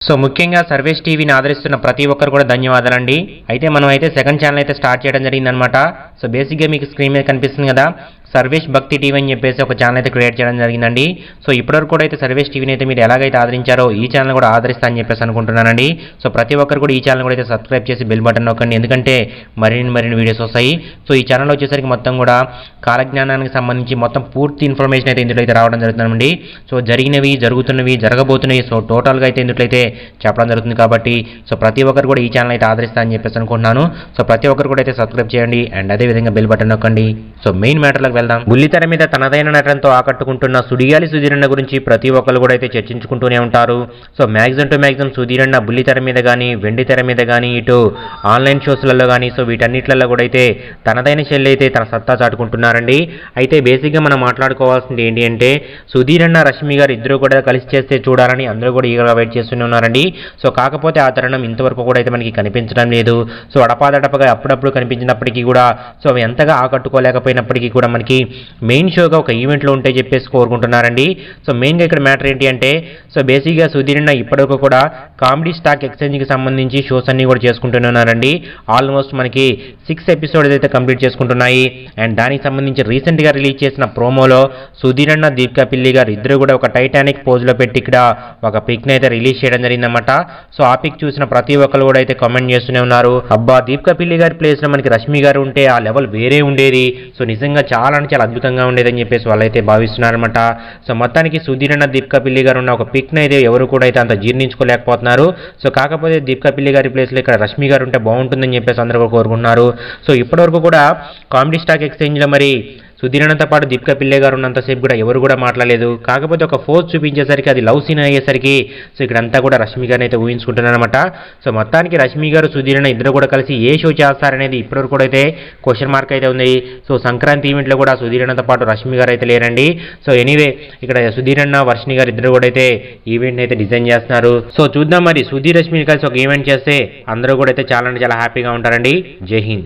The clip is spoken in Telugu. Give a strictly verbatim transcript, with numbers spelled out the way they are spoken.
సో ముఖ్యంగా సర్వేష్ టీవీని ఆదరిస్తున్న ప్రతి ఒక్కరు కూడా ధన్యవాదాలండి. అయితే మనం అయితే సెకండ్ ఛానల్ అయితే స్టార్ట్ చేయడం జరిగిందనమాట. సో బేసిక్గా మీకు స్క్రీన్ మీద కనిపిస్తుంది కదా, సర్వేష్ భక్తి టీవీ అని చెప్పేసి ఒక ఛానల్ అయితే క్రియేట్ చేయడం జరిగిందండి. సో ఇప్పటివరకు కూడా అయితే సర్వేష్ టీవీని అయితే మీరు ఎలాగైతే ఆదరించారో ఈ ఛానల్ కూడా ఆదరిస్తా అని చెప్పేసి అనుకుంటున్నానండి. సో ప్రతి ఒక్కరు కూడా ఈ ఛానల్ కూడా అయితే సబ్స్క్రైబ్ చేసి బెల్ బటన్ నొక్కండి, ఎందుకంటే మరిన్ని మరిన్ని వీడియోస్ వస్తాయి. సో ఈ ఛానల్ వచ్చేసరికి మొత్తం కూడా కాలజ్ఞానానికి సంబంధించి మొత్తం పూర్తి ఇన్ఫర్మేషన్ అయితే ఇందులో అయితే రావడం జరుగుతుందండి. సో జరిగినవి, జరుగుతున్నవి, జరగబోతున్నవి సో టోటల్గా అయితే ఇందులో అయితే చెప్పడం జరుగుతుంది. కాబట్టి సో ప్రతి ఒక్కరు కూడా ఈ ఛానల్ అయితే ఆదరిస్తా అని చెప్పేసి అనుకుంటున్నాను. సో ప్రతి ఒక్కరు కూడా అయితే సబ్స్క్రైబ్ చేయండి అండ్ అదే విధంగా బెల్ బటన్ నొక్కండి. సో మెయిన్ మ్యాటర్లకు వెళ్దాం. బుల్లితెర మీద తనదైన నటనతో ఆకట్టుకుంటున్న సుడిగాలి సుధీరన్న గురించి ప్రతి ఒక్కరు కూడా అయితే చర్చించుకుంటూనే ఉంటారు. సో మ్యాక్సిమం టు మ్యాక్సిమం సుధీరన్న బుల్లితెర మీద కానీ, వెండి తెర మీద కానీ, ఇటు ఆన్లైన్ షోస్లలో కానీ సో వీటన్నిట్లలో కూడా అయితే తనదైన శైలి అయితే తన సత్తా చాటుకుంటున్నారండి. అయితే బేసిక్గా మనం మాట్లాడుకోవాల్సింది ఏంటి అంటే, సుధీరన్న రష్మి గారు ఇద్దరు కూడా కలిసి చేస్తే చూడాలని అందరూ కూడా ఈగగా వెయిట్ చేస్తూనే ఉన్నారండి. సో కాకపోతే ఆ తరుణం ఇంతవరకు కూడా అయితే మనకి కనిపించడం లేదు. సో అడపాదడపగా అప్పుడప్పుడు కనిపించినప్పటికీ కూడా సో అవి ఎంతగా ఆకట్టుకోలేకపోయినప్పటికీ కూడా మనకి మెయిన్ షోగా ఒక ఈవెంట్లో ఉంటే చెప్పేసి కోరుకుంటున్నారండి. సో మెయిన్గా ఇక్కడ మ్యాటర్ ఏంటి అంటే, సో బేసిక్గా సుధీరన్న ఇప్పటివరకు కూడా కామెడీ స్టాక్ ఎక్స్చేంజ్కి సంబంధించి షోస్ అన్ని కూడా చేసుకుంటూనే ఉన్నారండి. ఆల్మోస్ట్ మనకి సిక్స్ ఎపిసోడ్స్ అయితే కంప్లీట్ చేసుకుంటున్నాయి. అండ్ దానికి సంబంధించి రీసెంట్గా రిలీజ్ చేసిన ప్రోమోలో సుధీరన్న, దీపికా పిల్లి గారు ఇద్దరు కూడా ఒక టైటానిక్ పోజ్లో పెట్టి ఇక్కడ ఒక పిక్ని అయితే రిలీజ్ చేయడం జరిగిందన్నమాట. సో ఆ పిక్ చూసిన ప్రతి ఒక్కరు కూడా అయితే కామెంట్ చేస్తూనే ఉన్నారు, అబ్బా దీపికా పిల్లి గారి ప్లేస్లో మనకి రష్మి గారు ఉంటే ఆ లెవెల్ వేరే ఉండేది, సో నిజంగా చాలా అంటే చాలా అద్భుతంగా ఉండేదని చెప్పేసి వాళ్ళైతే భావిస్తున్నారనమాట. సో మొత్తానికి సుధీరన్న, దీపికా పిల్లి గారు ఉన్న ఒక పిక్ని అయితే ఎవరు కూడా అయితే అంత జీర్ణించుకోలేకపోతున్నారు. సో కాకపోతే దీపికా పిల్లి గారి ప్లేస్లో ఇక్కడ రష్మి గారు ఉంటే బాగుంటుందని చెప్పేసి అందరూ కోరుకుంటున్నారు. సో ఇప్పటివరకు కూడా కామెడీ స్టాక్ ఎక్స్చేంజ్లో మరి సుధీరన్నతో పాటు దీపికా పిల్లి గారు ఉన్నంతసేపు కూడా ఎవరు కూడా మాట్లాడలేదు. కాకపోతే ఒక ఫోర్స్ చూపించేసరికి అది లవ్ సీన్ అయ్యేసరికి సో ఇక్కడంతా కూడా రష్మి గారిని అయితే ఊహించుకుంటున్నారనమాట. సో మొత్తానికి రష్మి గారు, సుధీరన్న ఇద్దరు కూడా కలిసి ఏ షో చేస్తారనేది ఇప్పటివరకు కూడా అయితే క్వశ్చన్ మార్క్ అయితే ఉంది. సో సంక్రాంతి ఈవెంట్లో కూడా సుధీరన్నతో పాటు రష్మి గారు అయితే లేరండి. సో ఎనీవే ఇక్కడ సుధీరన్న, వర్షిణి గారు ఇద్దరు కూడా అయితే ఈవెంట్ అయితే డిజైన్ చేస్తున్నారు. సో చూద్దాం మరి సుధీర్, రష్మిని కలిసి ఒక ఈవెంట్ చేస్తే అందరూ కూడా అయితే చాలా అంటే చాలా హ్యాపీగా ఉంటారండి. జై హింద్.